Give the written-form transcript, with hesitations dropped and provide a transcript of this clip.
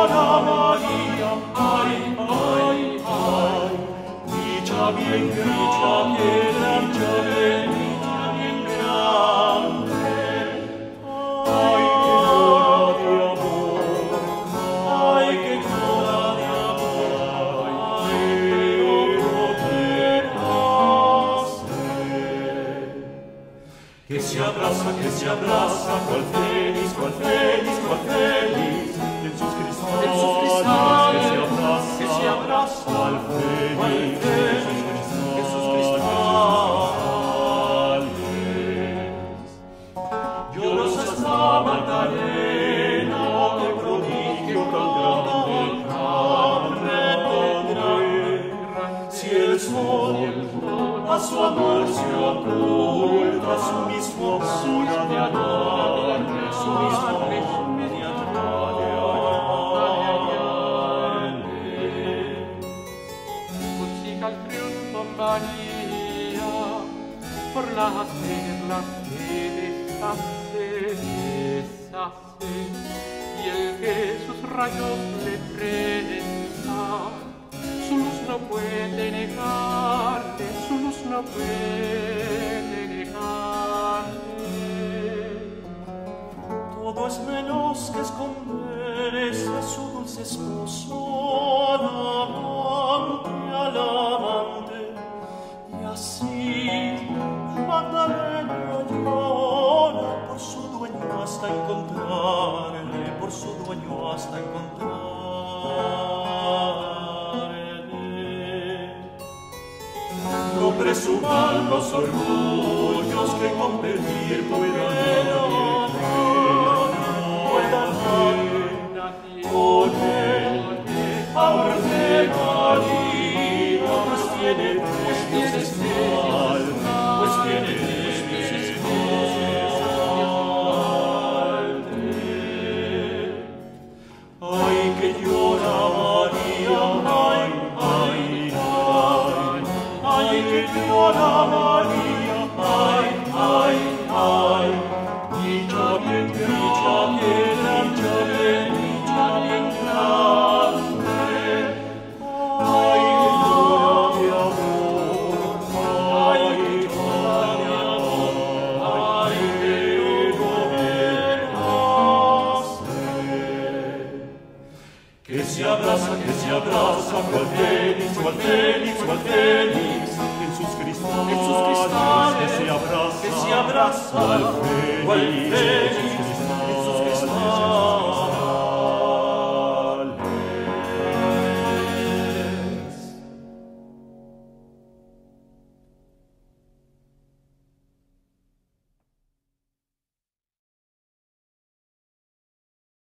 llora María, ay, ay, ay, dicha bien grande, dicha bien grande, ay, que llora de amor, ay, que llora de amor, ay, que se abraza, cual feliz, cual feliz, cual feliz, en sus cristales, que se abraza, cual feliz, en sus cristales. Llorosa está Magdalena, que prodigio tan grande, si el sol a su amor se oculta, su mismo amor ha de amarle, su mismo amor ha de amarle. Musica al triunfo María, por las perlas que deshace, y el que sus rayos le prensa, su luz no puede negarle, su luz no puede negarle. Todo es menos que esconderse a su dulce esposo, al amante, y así Magdalena llora por su dueño hasta encontrarle, por su dueño hasta encontrarle. No presuman los orgullos que con pedir puedan con él, ahora de María, pues tiene Dios especial, pues tiene Dios especial. Ay, que llora María, ay, ay, ay, ay, que llora María, ay, ay, ay, dicha bien grande, ay, que llora de amor, ay, que llora de amor, ay, que no verás. Que se abraza, cual feliz, cual feliz, cual feliz, en sus cristales, que se abraza, cual feliz,